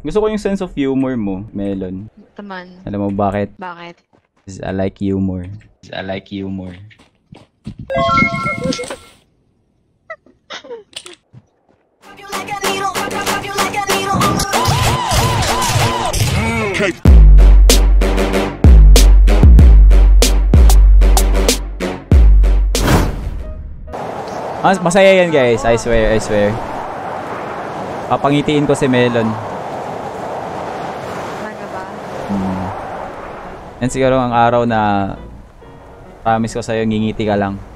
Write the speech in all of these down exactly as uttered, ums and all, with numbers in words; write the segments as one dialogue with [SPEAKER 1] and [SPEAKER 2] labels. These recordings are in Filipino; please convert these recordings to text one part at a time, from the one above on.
[SPEAKER 1] Gusto ko yung sense of humor mo, Melon.
[SPEAKER 2] Taman.
[SPEAKER 1] Alam mo bakit?
[SPEAKER 2] Bakit?
[SPEAKER 1] I like humor. I like humor.
[SPEAKER 3] Okay.
[SPEAKER 1] Mas masaya yan guys, I swear, I swear. Papangitiin ko si Melon.
[SPEAKER 2] Talaga ba?
[SPEAKER 1] Hmm. Yan siguro ang araw na promise ko sa'yo, ngingiti ka lang.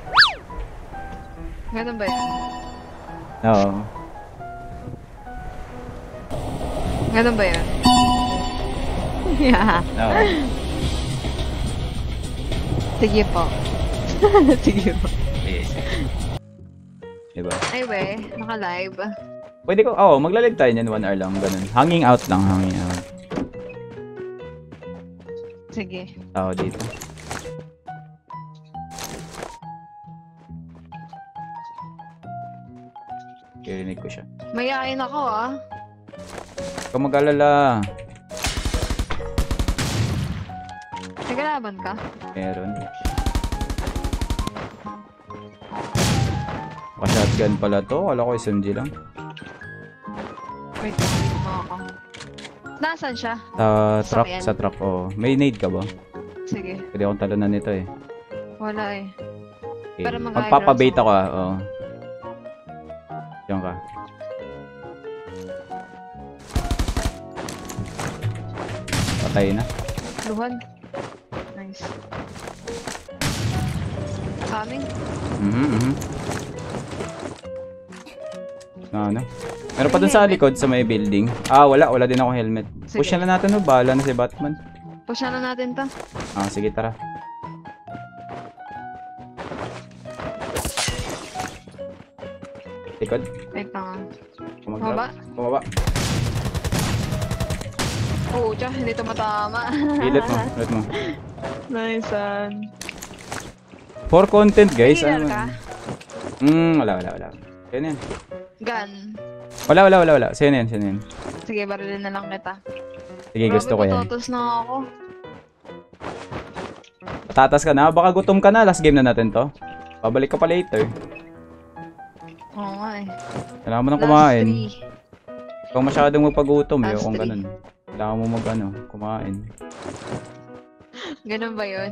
[SPEAKER 2] Ganun ba yun?
[SPEAKER 1] Oo.
[SPEAKER 2] Ganun ba yun? Yeah.
[SPEAKER 1] Oo.
[SPEAKER 2] Sige po. Sige po.
[SPEAKER 1] Yes. Diba?
[SPEAKER 2] Ay we, naka-live.
[SPEAKER 1] Pwede ko, oo, oh, magla-live tayo niyan, one hour lang, ganun. Hanging out lang, hanging out.
[SPEAKER 2] Sige.
[SPEAKER 1] Tao dito. Kirinig ko siya.
[SPEAKER 2] Mayayain ako ah.
[SPEAKER 1] Kung mag-alala.
[SPEAKER 2] Nagalaban ka?
[SPEAKER 1] Meron. Pa-shotgun pala to. Wala ko S M G lang.
[SPEAKER 2] Wait, wait mo ako. Nasaan siya?
[SPEAKER 1] Sa truck,
[SPEAKER 2] Sakyan.
[SPEAKER 1] sa truck. Oh. May nade ka ba?
[SPEAKER 2] Sige.
[SPEAKER 1] Pwede akong talunan nito eh.
[SPEAKER 2] Wala eh.
[SPEAKER 1] Okay.
[SPEAKER 2] Pero mag-high
[SPEAKER 1] Magpapabait
[SPEAKER 2] ground
[SPEAKER 1] ako ah. Oo. Diyan ka. Patay na.
[SPEAKER 2] Luhan. Nice. Coming.
[SPEAKER 1] Mhm, mhm. Na ano? Meron pa dun sa likod sa may building. Ah, wala. Wala din ako helmet.
[SPEAKER 2] Sige.
[SPEAKER 1] Push na natin no. Bahala na si Batman.
[SPEAKER 2] Push na natin to.
[SPEAKER 1] Ah, sige tara. Likod.
[SPEAKER 2] Wait lang.
[SPEAKER 1] Kumagrab.
[SPEAKER 2] Baba?
[SPEAKER 1] Bumaba.
[SPEAKER 2] Oo, tiyan. Hindi ito matama.
[SPEAKER 1] Pilit mo. Pilit mo.
[SPEAKER 2] Nice one.
[SPEAKER 1] For content guys.
[SPEAKER 2] Healer
[SPEAKER 1] Ano
[SPEAKER 2] ka?
[SPEAKER 1] Hmm, wala, wala, wala. Sino yan?
[SPEAKER 2] Gun.
[SPEAKER 1] Wala, wala, wala, wala. Sino yan? Sino yan?
[SPEAKER 2] Sige, barilin na lang kita.
[SPEAKER 1] Sige, gusto ko yan.
[SPEAKER 2] Patotos na ako.
[SPEAKER 1] Patatas ka na. Baka gutom ka na. Last game na natin to. Pabalik ka pa later.
[SPEAKER 2] Oo nga eh.
[SPEAKER 1] Kailangan mo nang
[SPEAKER 2] Last
[SPEAKER 1] kumain.
[SPEAKER 2] three.
[SPEAKER 1] Kung masyadong magpagutom, eh,
[SPEAKER 2] Last
[SPEAKER 1] kung
[SPEAKER 2] three.
[SPEAKER 1] ganun. Kailangan mo mag, ano, kumain.
[SPEAKER 2] Ganun ba yun?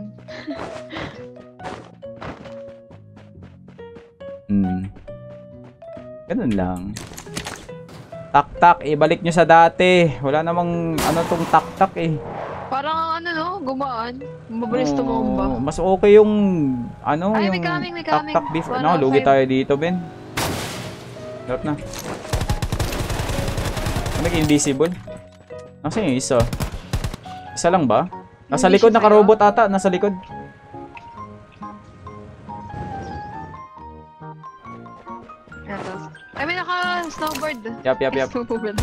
[SPEAKER 1] Hmm. Ganun lang. Tak-tak, ibalik nyo sa dati. Wala namang, ano tong tak-tak eh.
[SPEAKER 2] Parang ano no, gumaan. Mabilis tumumba.
[SPEAKER 1] Oo, mas okay yung, ano,
[SPEAKER 2] Ay,
[SPEAKER 1] yung
[SPEAKER 2] may coming, may coming.
[SPEAKER 1] tak-tak before.
[SPEAKER 2] one
[SPEAKER 1] No,
[SPEAKER 2] oh
[SPEAKER 1] lugi
[SPEAKER 2] five.
[SPEAKER 1] tayo dito, Ben. Drop na. Nag-invisible. Nasaan yung isa? Isa lang ba? Nasa
[SPEAKER 2] Hindi
[SPEAKER 1] likod,
[SPEAKER 2] siya
[SPEAKER 1] naka-robot ata. Nasa likod.
[SPEAKER 2] Ito. Ay, may naka-snowboard.
[SPEAKER 1] Yap, yap, yap.
[SPEAKER 2] Snowboard.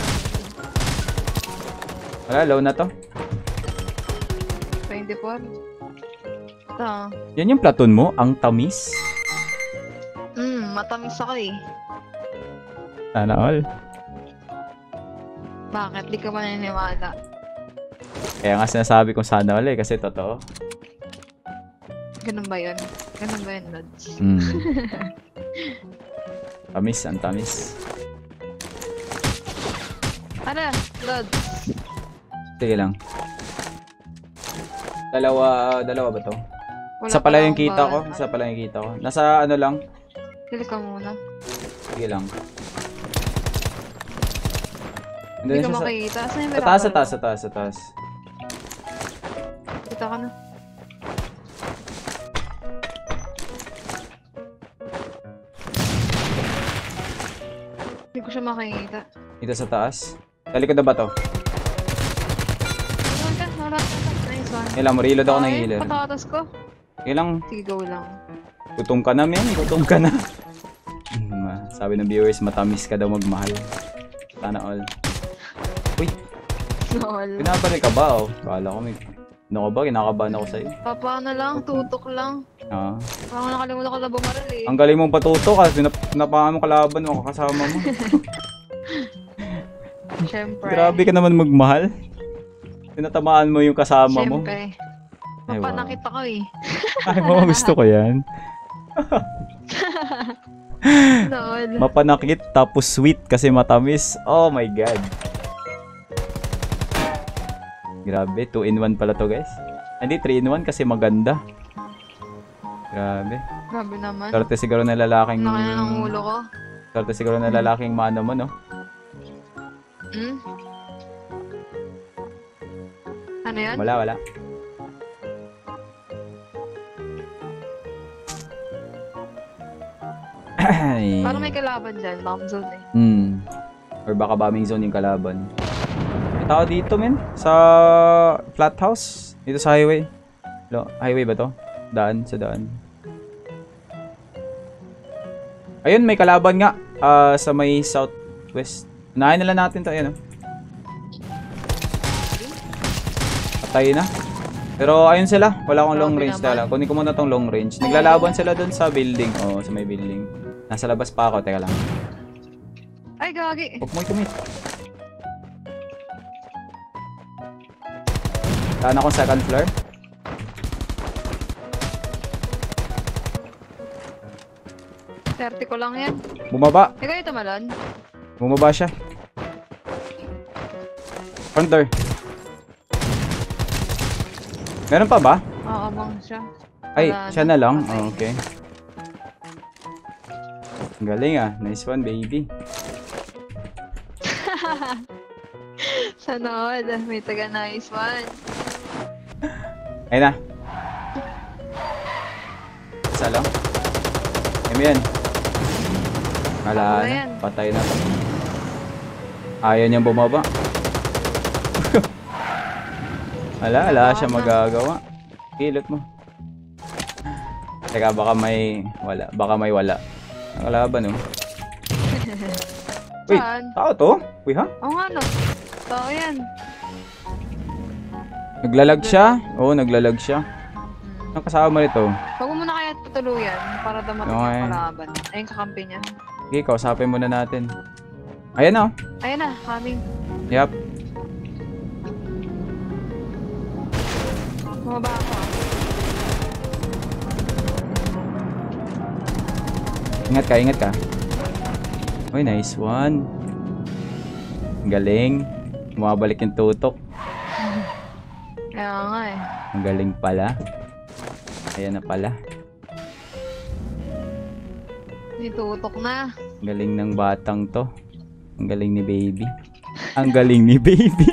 [SPEAKER 1] Wala, low na to.
[SPEAKER 2] twenty-four. Ito.
[SPEAKER 1] Yan yung platoon mo? Ang tamis?
[SPEAKER 2] Hmm, matamis ako eh.
[SPEAKER 1] Sana all.
[SPEAKER 2] Bakit? Di ka maniniwala.
[SPEAKER 1] Kaya nga sinasabi kong sana all eh, kasi totoo.
[SPEAKER 2] Ganun ba yun? Ganun ba yun, Lods?
[SPEAKER 1] Mm. Tamis, ang tamis.
[SPEAKER 2] Ano? Lods?
[SPEAKER 1] Sige lang. Dalawa, dalawa ba to?
[SPEAKER 2] Wala
[SPEAKER 1] Isa pala
[SPEAKER 2] pa
[SPEAKER 1] yung
[SPEAKER 2] akong
[SPEAKER 1] kita ko.
[SPEAKER 2] bawal.
[SPEAKER 1] Isa pala yung kita ko. Nasa ano lang.
[SPEAKER 2] Pili ka muna.
[SPEAKER 1] Sige lang.
[SPEAKER 2] Hindi ka
[SPEAKER 1] siya sa-
[SPEAKER 2] makikita. Saan yung
[SPEAKER 1] Sa taas, sa
[SPEAKER 2] Miracle?
[SPEAKER 1] taas, sa taas, sa taas.
[SPEAKER 2] Kita ka na. Hindi ko siya makikita.
[SPEAKER 1] Dito sa taas. Sa likod na ba to?
[SPEAKER 2] Wala ka, wala ka. Nice one.
[SPEAKER 1] Kailan mo, reload ako ng
[SPEAKER 2] Ay,
[SPEAKER 1] healer.
[SPEAKER 2] patatas ko.
[SPEAKER 1] Sige lang.
[SPEAKER 2] Sige, go lang.
[SPEAKER 1] Gutom ka na, men. Gutom ka na. Mm, Sabi ng viewers, matamis ka daw magmahal. Sana all. Uy,
[SPEAKER 2] Lol.
[SPEAKER 1] pinabaril ka ba? Oh? Bahala ko, may... Ano ka ba? Kinakabahan ako sa'yo.
[SPEAKER 2] Papa na lang, tutok lang.
[SPEAKER 1] Ah.
[SPEAKER 2] Parang nakalimutan ko na bumaril eh.
[SPEAKER 1] Ang galing mong patuto kasi pinap pinapahan mo kalaban mo, kakasama mo.
[SPEAKER 2] Siyempre.
[SPEAKER 1] Grabe ka naman magmahal. Tinatamaan mo yung kasama mo.
[SPEAKER 2] Siyempre.
[SPEAKER 1] Ay, wow.
[SPEAKER 2] Mapanakit ako eh.
[SPEAKER 1] Ay, mo gusto ko yan.
[SPEAKER 2] Lol.
[SPEAKER 1] Mapanakit tapos sweet kasi matamis. Oh my god. Grabe, two in one pala to guys. Hindi, three in one kasi maganda. Grabe.
[SPEAKER 2] Grabe naman.
[SPEAKER 1] Swerte siguro na lalaking...
[SPEAKER 2] Laki na ng ulo ko.
[SPEAKER 1] Swerte siguro na lalaking mano mo, no?
[SPEAKER 2] Hmm? Ano yan?
[SPEAKER 1] Wala, wala. Ay.
[SPEAKER 2] Parang may kalaban dyan. Bomb zone eh.
[SPEAKER 1] Hmm. Or baka bombing zone yung kalaban. May tao dito, men. Sa flat house. Dito sa highway. Lo, highway ba to? Daan, sa daan. Ayun, may kalaban nga. ah sa may southwest. Unahin nila natin to. Ayan, oh. Patay na. Pero ayun sila. Wala akong long
[SPEAKER 2] Grabe
[SPEAKER 1] range
[SPEAKER 2] naman.
[SPEAKER 1] tala. Kunin ko muna tong long range. Naglalaban sila dun sa building. Oh, sa may building. Nasa labas pa ako. Teka lang.
[SPEAKER 2] Ay, gagi.
[SPEAKER 1] Huwag mo itumit. Saan akong second floor?
[SPEAKER 2] thirty ko lang yan.
[SPEAKER 1] Bumaba.
[SPEAKER 2] Ikaw ito malon?
[SPEAKER 1] Bumaba siya. Front door. Meron pa ba?
[SPEAKER 2] Oo, bang siya.
[SPEAKER 1] Ay,
[SPEAKER 2] Wala
[SPEAKER 1] siya
[SPEAKER 2] na.
[SPEAKER 1] na lang.
[SPEAKER 2] Patay.
[SPEAKER 1] Oh, okay. Ang galing ah. Nice one, baby.
[SPEAKER 2] Sana all. May taga nice one.
[SPEAKER 1] Ayun na. Isa lang. Ayun mo yan. Wala
[SPEAKER 2] Ako na
[SPEAKER 1] na.
[SPEAKER 2] yan.
[SPEAKER 1] Patay na to. Ayaw niyang bumaba. Wala, wala siya magagawa. Kilot mo. Teka, baka may wala. Baka may wala. Nakalaban, oh. Wait,
[SPEAKER 2] Saan?
[SPEAKER 1] tao to? Uy, ha?
[SPEAKER 2] Oo nga no. Tao yan.
[SPEAKER 1] Naglalag siya? Oo, naglalag siya. Ang kasama nito?
[SPEAKER 2] Huwag mo muna kaya patuluyan para damating
[SPEAKER 1] Okay.
[SPEAKER 2] yung kalaban. Ayun kakampi niya.
[SPEAKER 1] Okay, kausapin muna natin. Ayan na, oh.
[SPEAKER 2] Ayun na, coming.
[SPEAKER 1] Yup.
[SPEAKER 2] Bumaba ako ah.
[SPEAKER 1] Ingat ka, ingat ka. Uy, nice one. Ang galing. Bumabalik yung tutok.
[SPEAKER 2] Kaya nga eh.
[SPEAKER 1] Ang galing pala. Ayan na pala.
[SPEAKER 2] Itutok na.
[SPEAKER 1] Ang galing ng batang to. Ang galing ni baby. Ang galing ni baby.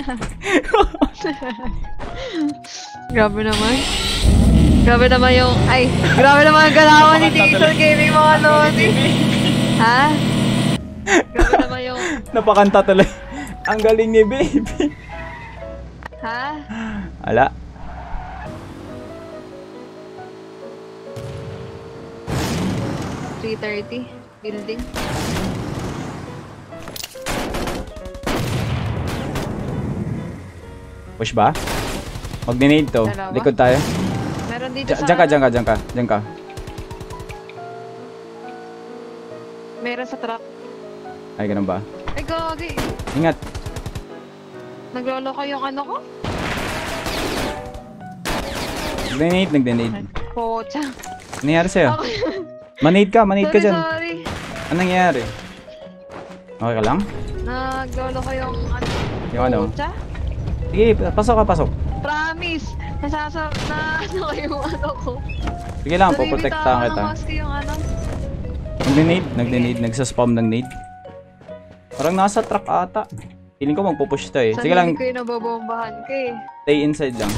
[SPEAKER 2] Grabe naman. Grabe naman yung... Ay! Grabe naman ang galawan ni Tixel Gaming mga lodi. Ha? Grabe naman yung...
[SPEAKER 1] Napakanta tuloy. Ang galing ni baby.
[SPEAKER 2] Ha?
[SPEAKER 1] Ala.
[SPEAKER 2] three thirty. Building.
[SPEAKER 1] Push ba? Mag-grenade to.
[SPEAKER 2] Dalawa.
[SPEAKER 1] Likod tayo.
[SPEAKER 2] Meron dito
[SPEAKER 1] Diyan
[SPEAKER 2] sa...
[SPEAKER 1] diyan ka, diyan ka, diyan ka. Diyan ka.
[SPEAKER 2] Meron sa truck.
[SPEAKER 1] Ay, ganun ba?
[SPEAKER 2] Ay, gagi.
[SPEAKER 1] Ingat.
[SPEAKER 2] Naglolo ko yung ano ko?
[SPEAKER 1] Nag-grenade, nag-grenade.
[SPEAKER 2] Pocha.
[SPEAKER 1] Ano nangyari sa'yo?
[SPEAKER 2] Ako
[SPEAKER 1] Manade ka, manade ka
[SPEAKER 2] sorry,
[SPEAKER 1] dyan.
[SPEAKER 2] sorry.
[SPEAKER 1] Ano nangyari? Okay ka lang?
[SPEAKER 2] Naglolo ko yung ano.
[SPEAKER 1] Yung ano?
[SPEAKER 2] Pocha?
[SPEAKER 1] Sige, pasok ka, pasok.
[SPEAKER 2] Promise. Nasasa... Na ano ko yung ano ko.
[SPEAKER 1] Sige lang, poprotektahan
[SPEAKER 2] Nabibitaw
[SPEAKER 1] kita.
[SPEAKER 2] ng mask yung ano.
[SPEAKER 1] Nag-grenade, nag-grenade, nagsaspam ng nade. Parang nasa truck ata. Feeling ko magpupush to eh. Sige lang,
[SPEAKER 2] Sarili ko yung nabobombahan ko eh.
[SPEAKER 1] stay inside lang.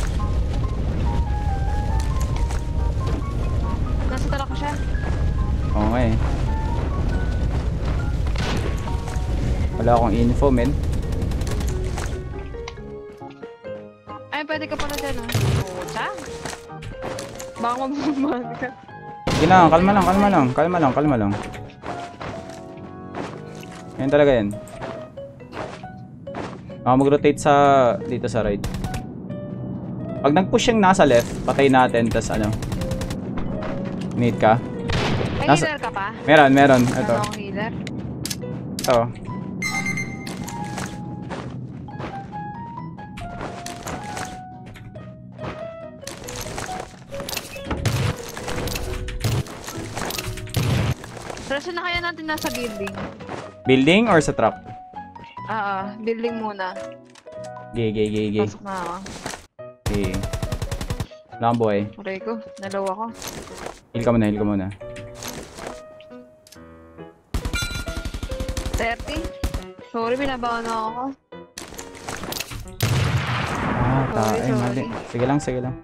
[SPEAKER 2] Nasa tala ko siya.
[SPEAKER 1] Okay. Wala akong info, men.
[SPEAKER 2] Ay, pwede ka pala dyan ah. Pocha? Baka mabombahan ka.
[SPEAKER 1] Sige lang, kalma lang, kalma lang, kalma lang, kalma lang. Yan talaga yan. Baka mag-rotate sa... dito sa right. Pag nag-push yung nasa left, patay natin, tas ano. Need ka?
[SPEAKER 2] May
[SPEAKER 1] Nasa-
[SPEAKER 2] healer ka pa?
[SPEAKER 1] Meron, meron. Ito.
[SPEAKER 2] Ano ang healer?
[SPEAKER 1] Ito.
[SPEAKER 2] Pero saan na kaya natin nasa building?
[SPEAKER 1] Building or sa truck?
[SPEAKER 2] Ah, ah, building muna.
[SPEAKER 1] Gay, gay, gay, gay.
[SPEAKER 2] Pasok na ako.
[SPEAKER 1] Okay. Wala kang buhay.
[SPEAKER 2] Aray ko, nalaw ako.
[SPEAKER 1] Heal ka muna, heal ka muna.
[SPEAKER 2] thirty? Sorry, binabawa na ako.
[SPEAKER 1] Ah, ta
[SPEAKER 2] Sorry,
[SPEAKER 1] ay, mali.
[SPEAKER 2] sorry.
[SPEAKER 1] Sige lang, sige lang.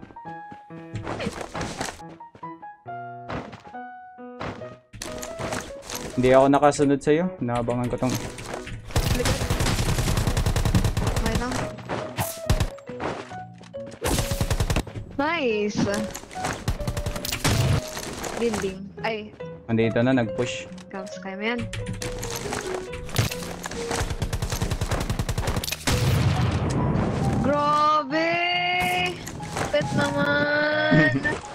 [SPEAKER 1] Hindi ako nakasunod sa'yo. Naabangan ko tong...
[SPEAKER 2] Okay lang. Nice! Building. Ay,
[SPEAKER 1] Andito na, nag-push.
[SPEAKER 2] counts kayo mo yan. Grabe! Pet naman!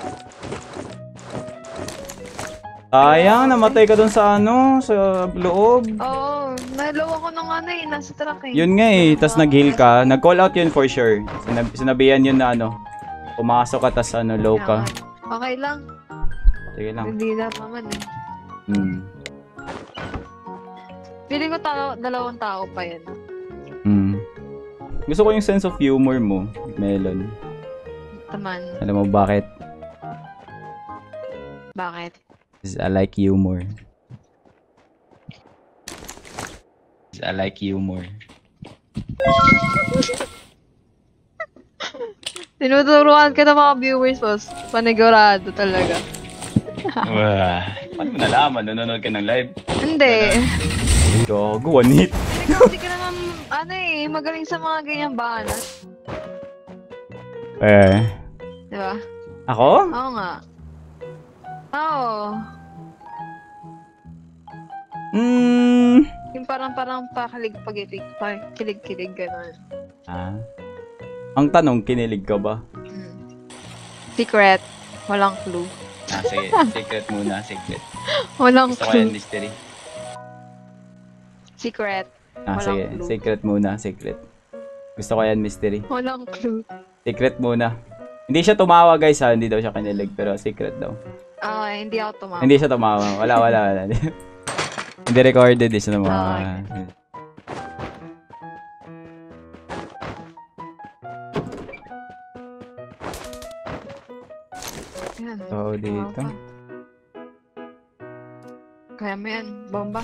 [SPEAKER 1] Sayang, namatay ka dun sa ano, sa loob.
[SPEAKER 2] Oo, oh, nalaw ako nung ano eh, nasa truck eh.
[SPEAKER 1] Yun nga eh, tas nag-heal ka. Nag-call out yun for sure. Sinab sinabihan yun na ano, pumasok ka tas ano, low ka.
[SPEAKER 2] Okay lang.
[SPEAKER 1] Sige lang.
[SPEAKER 2] Hindi na naman eh.
[SPEAKER 1] Hmm.
[SPEAKER 2] Feeling ko tao, dalawang tao pa yan.
[SPEAKER 1] Hmm. Gusto ko yung sense of humor mo, Melon.
[SPEAKER 2] Taman.
[SPEAKER 1] Alam mo bakit?
[SPEAKER 2] Bakit?
[SPEAKER 1] Because I like humor. Because I like humor.
[SPEAKER 2] Tinuturuan ka ng mga viewers, boss. Panigurado talaga.
[SPEAKER 1] Wah. Paano mo nalaman? Nanonood ka ng live?
[SPEAKER 2] Hindi.
[SPEAKER 1] Gago, one hit.
[SPEAKER 2] Hindi ka naman, ano eh, magaling sa mga ganyang banat.
[SPEAKER 1] Eh.
[SPEAKER 2] Di ba?
[SPEAKER 1] Ako?
[SPEAKER 2] Oo nga. Oo.
[SPEAKER 1] Hmm.
[SPEAKER 2] Yung parang parang pakilig-pagilig, pakilig-kilig, gano'n.
[SPEAKER 1] Ah. Ang tanong, kinilig ka ba?
[SPEAKER 2] Hmm. Secret. Walang clue.
[SPEAKER 1] Ah, sige. Secret muna, secret.
[SPEAKER 2] Walang
[SPEAKER 1] Gusto ko yan,
[SPEAKER 2] clue.
[SPEAKER 1] mystery.
[SPEAKER 2] Secret.
[SPEAKER 1] Ah,
[SPEAKER 2] Walang
[SPEAKER 1] sige.
[SPEAKER 2] clue.
[SPEAKER 1] Secret muna, secret. Gusto ko yan, mystery.
[SPEAKER 2] Walang clue.
[SPEAKER 1] Secret muna. Hindi siya tumawa, guys, ha? Hindi daw siya kinilig, pero secret daw.
[SPEAKER 2] Ah, hindi ako tumawa.
[SPEAKER 1] Hindi siya tumawa. Wala, wala, wala. Hindi recorded, hindi siya tumawa.
[SPEAKER 2] Yan.
[SPEAKER 1] So, dito.
[SPEAKER 2] Kaya mo yan. Bomba.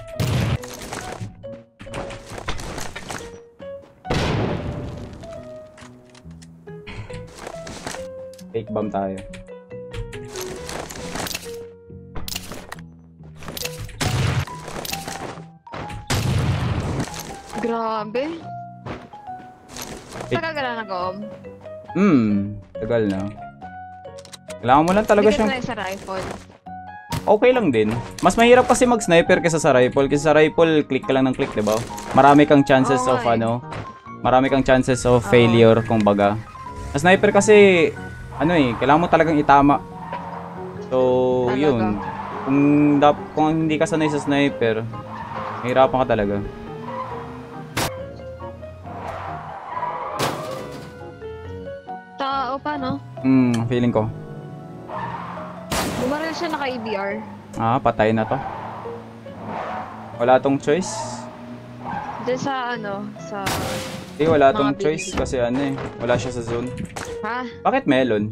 [SPEAKER 1] Fake bomb tayo.
[SPEAKER 2] Grabe.
[SPEAKER 1] Eh.
[SPEAKER 2] Tagal ka na nag-om.
[SPEAKER 1] Hmm, tagal na. Kailangan mo lang talaga
[SPEAKER 2] Hindi ka
[SPEAKER 1] siyang...
[SPEAKER 2] sanay sa rifle.
[SPEAKER 1] Okay lang din. Mas mahirap kasi mag-sniper kaysa sa rifle. Kasi sa rifle, click ka lang ng click, diba? Marami kang chances
[SPEAKER 2] Oo,
[SPEAKER 1] of
[SPEAKER 2] eh.
[SPEAKER 1] ano... Marami kang chances of failure, kung baga. Sa sniper kasi, ano eh, kailangan mo talagang itama. So,
[SPEAKER 2] Talaga?
[SPEAKER 1] yun. Kung, dap kung hindi ka sanay sa sniper, mahirapan ka talaga.
[SPEAKER 2] Tao pa, no?
[SPEAKER 1] Hmm, feeling ko.
[SPEAKER 2] Bumaril siya naka-E B R.
[SPEAKER 1] Ah, patay na to. Wala tong choice.
[SPEAKER 2] Diyan sa ano, sa...
[SPEAKER 1] Hindi, wala
[SPEAKER 2] Mga
[SPEAKER 1] tong
[SPEAKER 2] bibili.
[SPEAKER 1] choice kasi ano eh. Wala siya sa zone.
[SPEAKER 2] Ha?
[SPEAKER 1] Bakit melon?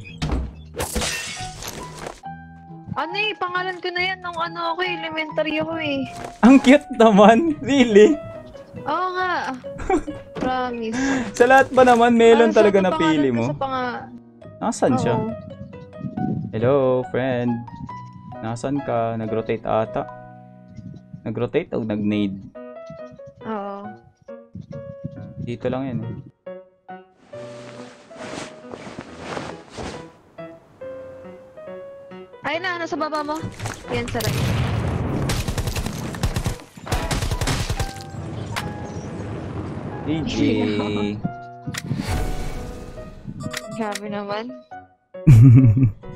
[SPEAKER 2] Ano eh, pangalan ko na yan nung ano ako, elementary ako eh.
[SPEAKER 1] Ang cute naman. Really?
[SPEAKER 2] Oo nga. Promise.
[SPEAKER 1] Sa lahat ba naman, melon
[SPEAKER 2] Ano,
[SPEAKER 1] talaga
[SPEAKER 2] sa
[SPEAKER 1] napili
[SPEAKER 2] pangalan ko
[SPEAKER 1] mo?
[SPEAKER 2] Sa panga...
[SPEAKER 1] Nasaan siya?
[SPEAKER 2] Oo.
[SPEAKER 1] Hello, friend. Nasaan ka? Nag-rotate ata. Nag-rotate o nag-nade?
[SPEAKER 2] Oo.
[SPEAKER 1] Dito lang yan eh.
[SPEAKER 2] Ayun na, nasa baba mo. Yan sa right.
[SPEAKER 1] G G.
[SPEAKER 2] Grabe naman.